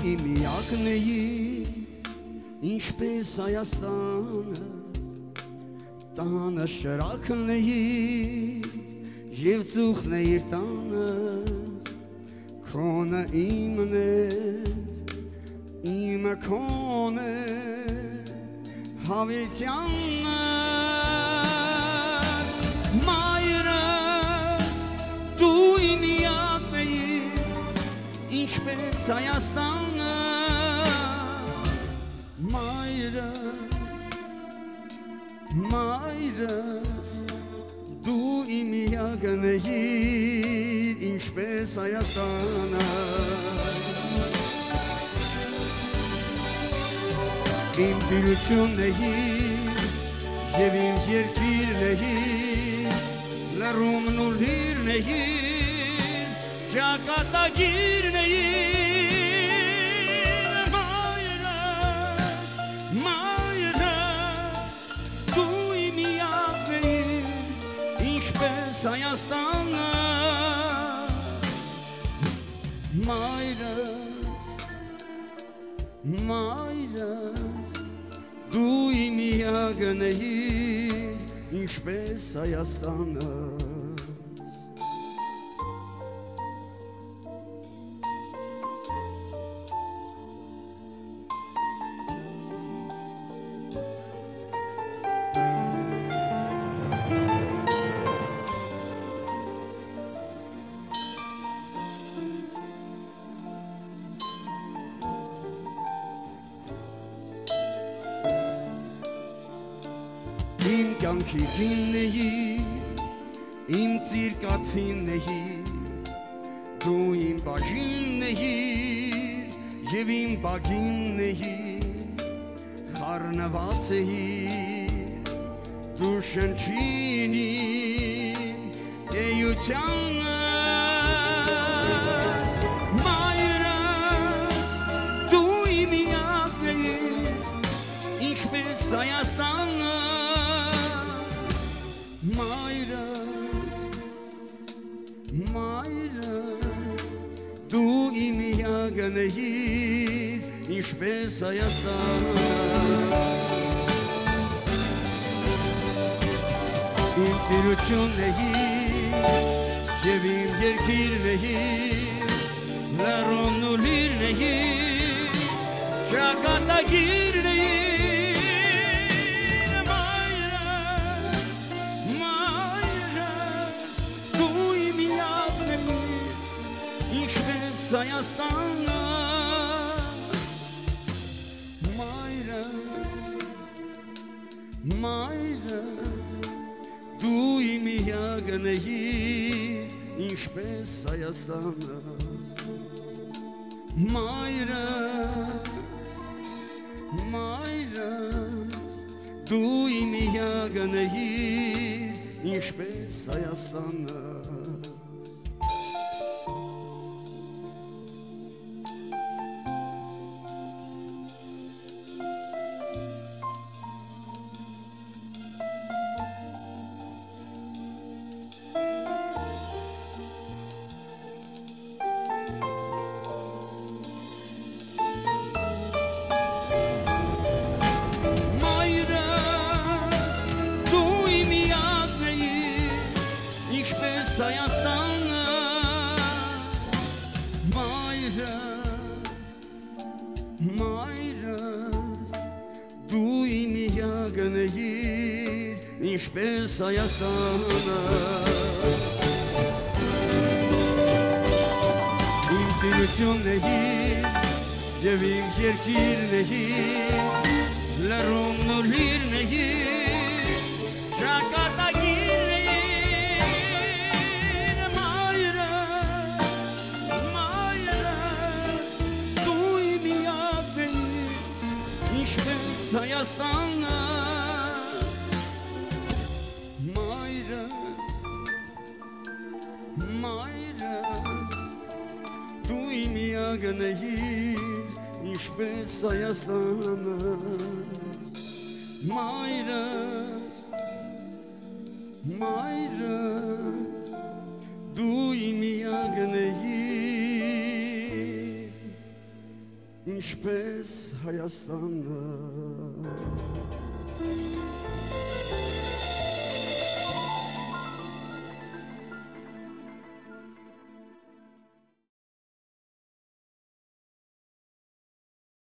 միակնեի ինչպես Հայաստանը տանը շրաքնեի և ծուխն է իր տանը քոնը իմն է իմը քոն է հավիտյանս մայրս դու իմ միակն էիր ինչպես Հայաստանը Մայրս դու իմ միակն էիր ինչպես Հայաստանը Իմ տիրությունն էիր և իմ երկիրն էիր լռումն ու լիրն էիր ճակատագիրն էիր դու իմ միակն էիր ինչպես Հայաստանը Մայրս դու իմ միակն էիր ինչպես Հայաստանը Իմ կյանքի գինն էիր, իմ ծիրկաթինն էիր, դու իմ բաժինն էիր և իմ բագինն էիր, խառնված էիր, դու շնչին իմ էությունս, մայրս դու իմ միակն էիր, ինչպես Հայաստանը Մայրս դու իմ միակն էիր ինչպես Հայաստանը Իմ տիրությունն էիր և իմ երկիրն էիր լռումն ու լիրն էիր ճակատագիրն էիր Հայաստանը Մայրս դու իմ միակն էիր ինչպես Հայաստանը Մայրս դու իմ միակն էիր ինչպես Հայաստանը Հայաստանը Մայրս դու իմ միակն էիր ինչպես Հայաստանը Իմ տիրությունն էիր և իմ երկիրն էիր լռումն ու լիրն էիր ճակատագիրն էիր Ինչպես Հայաստանը Մայրս դու իմ միակն էիր ինչպես Հայաստանը Մայրս դու իմ միակն էիր ինչպես Հայաստանը